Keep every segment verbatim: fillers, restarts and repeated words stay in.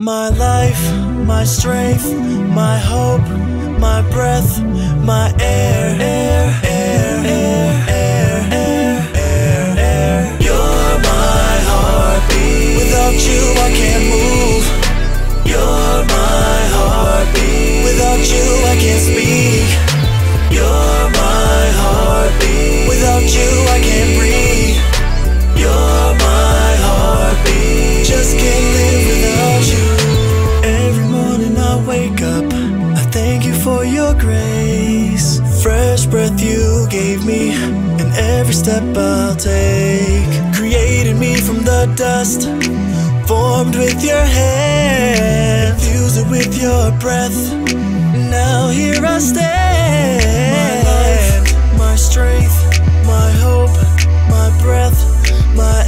My life, my strength, my hope, my breath, my air, air, air, air, air, air, air, air. You're my heartbeat. Without you I can't move. You're my heartbeat. Without you I can't speak. You're my heartbeat. Without you I can't breathe. You're my heartbeat. Just can't live without you. Every morning I wake up, I thank you for your grace. Fresh breath you gave me, and every step I'll take. Created me from the dust, formed with your hand, infused it with your breath. Now here I stand. My life, my strength, my hope, my breath, my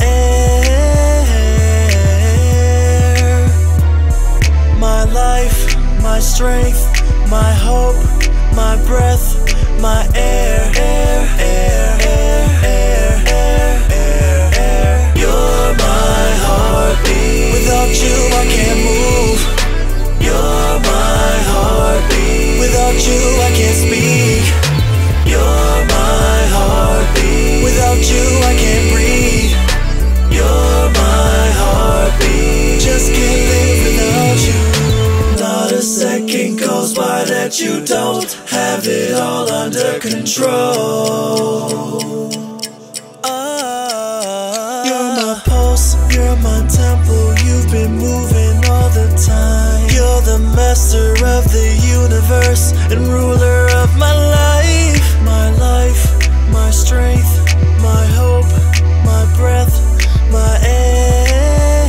air. My life, my strength, my hope, my breath, my air, air, air, air, air, air, air, air. You're my heartbeat. Without you I can't move. You're my heartbeat. Without you I can't speak. You're my heartbeat. Without you I can't breathe. You're my heartbeat. Just can't live without you. Not a second goes by that you don't have it all under control. Ah, you're my pulse, you're my tempo. You've been moving all the time. You're the master of the universe and ruler of my life. My life, my strength, my hope, my breath, my air.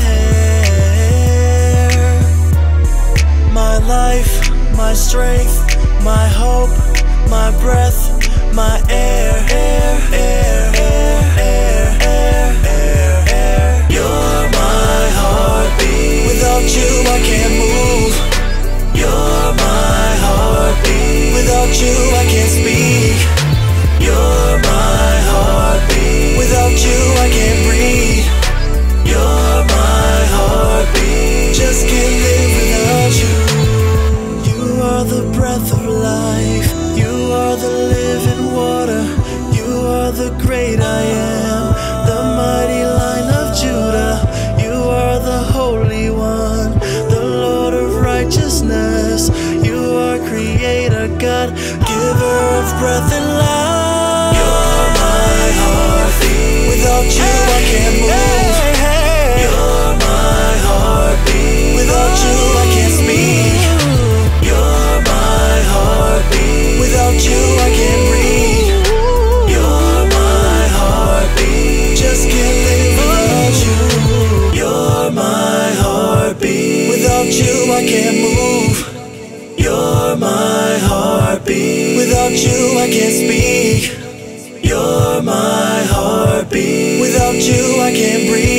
My life, my strength, my hope, my breath, my air, air, air, air, air, air, air, air. You're my heartbeat. Without you I can't move. You're my heartbeat. Without you I can't speak. You're my heartbeat. Without you I can't breathe. You're my heartbeat. Just can't live without you. You are the breath of life. You are the living water. You are the great I am, the mighty Lion of Judah. You are the Holy One, the Lord of righteousness. You are Creator, God, giver of breath and life. You're my heartbeat. Without you I can't move. You're my heartbeat. Without you I can't speak. You're my heartbeat. Without you I can't breathe. You're my heartbeat. Just can't live without you. You're my heartbeat. Without you I can't move. You're my heartbeat. Without you I can't speak. You're my heartbeat. Without you I can't breathe.